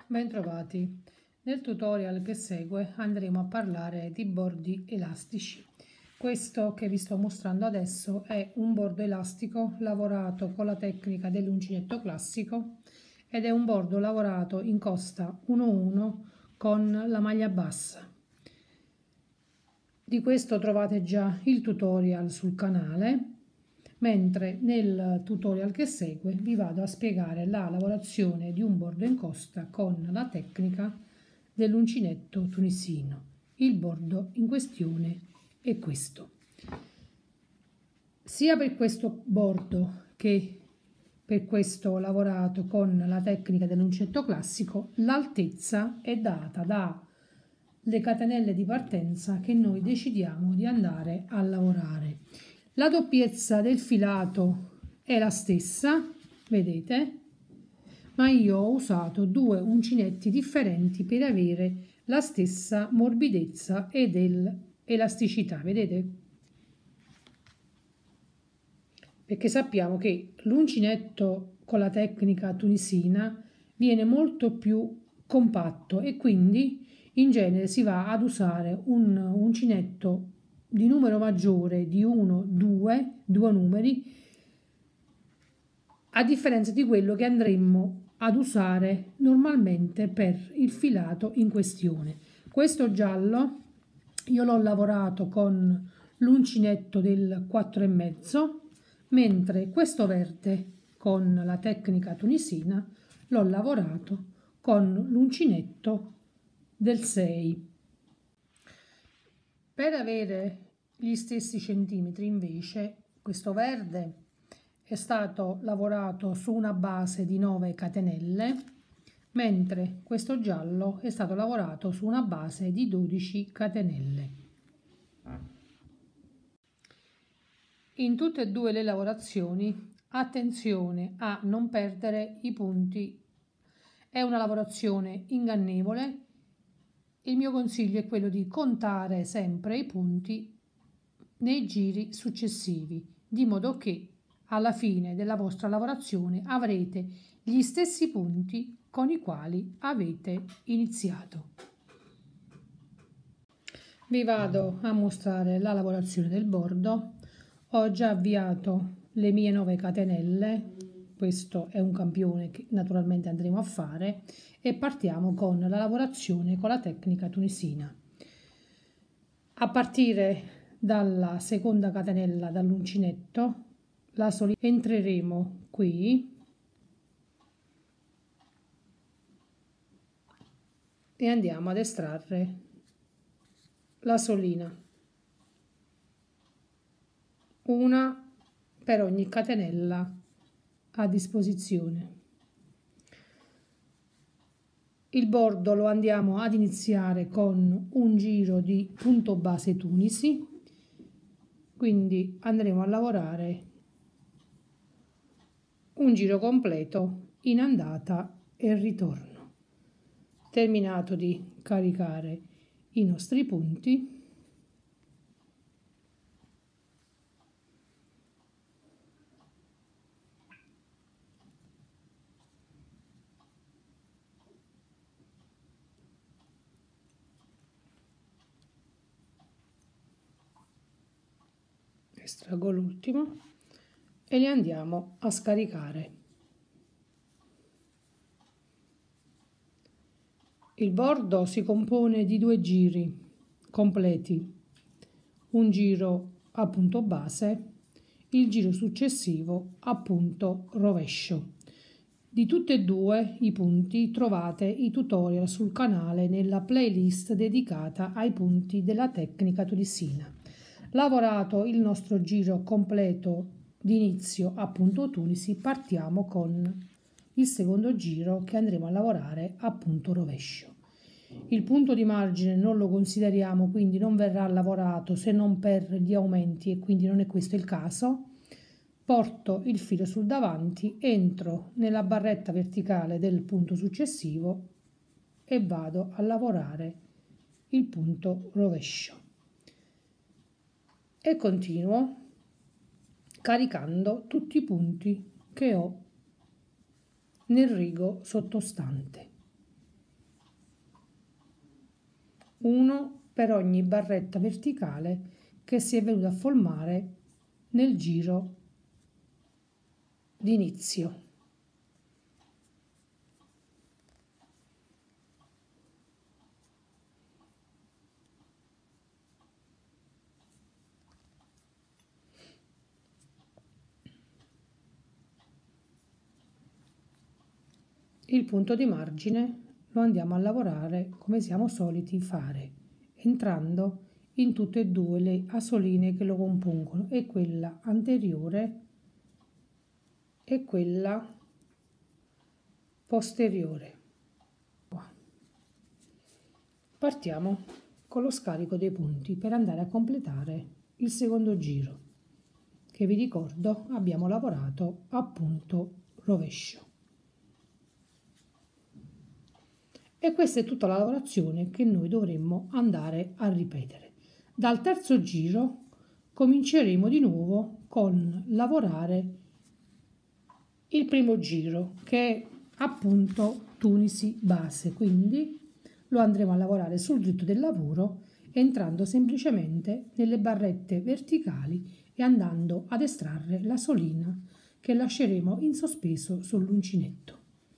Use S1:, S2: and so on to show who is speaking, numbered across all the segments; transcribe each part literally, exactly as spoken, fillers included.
S1: Bentrovati. Nel tutorial che segue andremo a parlare di bordi elastici. Questo che vi sto mostrando adesso è un bordo elastico lavorato con la tecnica dell'uncinetto classico ed è un bordo lavorato in costa uno uno con la maglia bassa. Di questo trovate già il tutorial sul canale, mentre nel tutorial che segue vi vado a spiegare la lavorazione di un bordo in costa con la tecnica dell'uncinetto tunisino. Il bordo in questione è questo. Sia per questo bordo che per questo lavorato con la tecnica dell'uncinetto classico, l'altezza è data dalle catenelle di partenza che noi decidiamo di andare a lavorare. La doppiezza del filato è la stessa, vedete, ma io ho usato due uncinetti differenti per avere la stessa morbidezza e dell'elasticità, vedete? Perché sappiamo che l'uncinetto con la tecnica tunisina viene molto più compatto e quindi in genere si va ad usare un uncinetto di numero maggiore di uno, due, due numeri, a differenza di quello che andremmo ad usare normalmente per il filato in questione. Questo giallo io l'ho lavorato con l'uncinetto del quattro e mezzo, mentre questo verde con la tecnica tunisina l'ho lavorato con l'uncinetto del sei. Per avere gli stessi centimetri invece questo verde è stato lavorato su una base di nove catenelle, mentre questo giallo è stato lavorato su una base di dodici catenelle. In tutte e due le lavorazioni attenzione a non perdere i punti, è una lavorazione ingannevole. Il mio consiglio è quello di contare sempre i punti nei giri successivi, di modo che alla fine della vostra lavorazione avrete gli stessi punti con i quali avete iniziato. Vi vado a mostrare la lavorazione del bordo. Ho già avviato le mie nove catenelle, questo è un campione che naturalmente andremo a fare, e partiamo con la lavorazione con la tecnica tunisina. A partire dalla seconda catenella dall'uncinetto la solita entreremo qui e andiamo ad estrarre la solina, una per ogni catenella a disposizione. Il bordo lo andiamo ad iniziare con un giro di punto base Tunisi, quindi andremo a lavorare un giro completo in andata e ritorno. Terminato di caricare i nostri punti, estraggo l'ultimo e li andiamo a scaricare. Il bordo si compone di due giri completi, un giro a punto base, il giro successivo a punto rovescio. Di tutti e due i punti trovate i tutorial sul canale nella playlist dedicata ai punti della tecnica tunisina. Lavorato il nostro giro completo di inizio a punto Tunisi, partiamo con il secondo giro che andremo a lavorare a punto rovescio. Il punto di margine non lo consideriamo, quindi non verrà lavorato se non per gli aumenti e quindi non è questo il caso. Porto il filo sul davanti, entro nella barretta verticale del punto successivo e vado a lavorare il punto rovescio e continuo caricando tutti i punti che ho nel rigo sottostante. uno per ogni barretta verticale che si è venuta a formare nel giro d'inizio. Il punto di margine lo andiamo a lavorare come siamo soliti fare, entrando in tutte e due le asoline che lo compongono, e quella anteriore e quella posteriore. Partiamo con lo scarico dei punti per andare a completare il secondo giro, che vi ricordo abbiamo lavorato a punto rovescio. E questa è tutta la lavorazione che noi dovremmo andare a ripetere. Dal terzo giro cominceremo di nuovo con lavorare il primo giro, che è appunto Tunisi base, quindi lo andremo a lavorare sul dritto del lavoro, entrando semplicemente nelle barrette verticali e andando ad estrarre la solina che lasceremo in sospeso sull'uncinetto.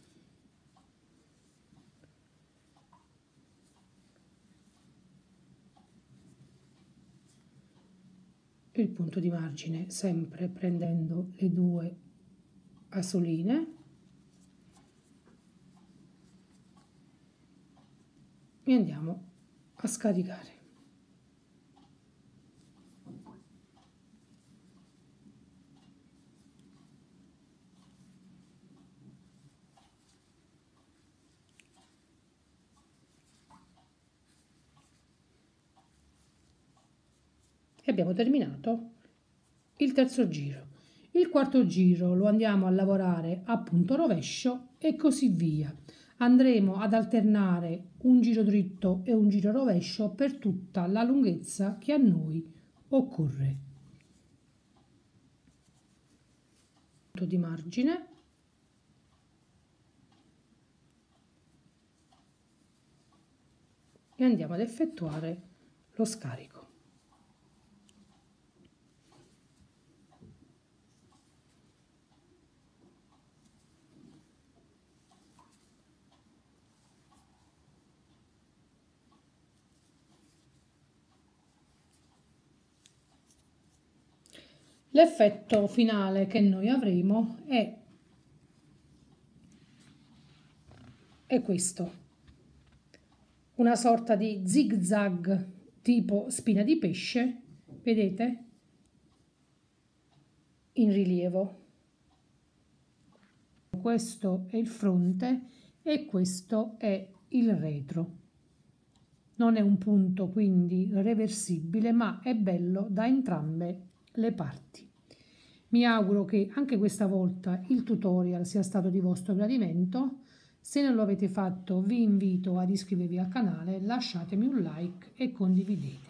S1: Il punto di margine sempre prendendo le due asoline e andiamo a scaricare. E abbiamo terminato il terzo giro. Il quarto giro lo andiamo a lavorare a punto rovescio e così via. Andremo ad alternare un giro dritto e un giro rovescio per tutta la lunghezza che a noi occorre. Punto di margine. E andiamo ad effettuare lo scarico. L'effetto finale che noi avremo è, è questo, una sorta di zig zag tipo spina di pesce, vedete, in rilievo. Questo è il fronte e questo è il retro. Non è un punto quindi reversibile, ma è bello da entrambe le parti. Mi auguro che anche questa volta il tutorial sia stato di vostro gradimento. Se non lo avete fatto vi invito ad iscrivervi al canale, lasciatemi un like e condividete.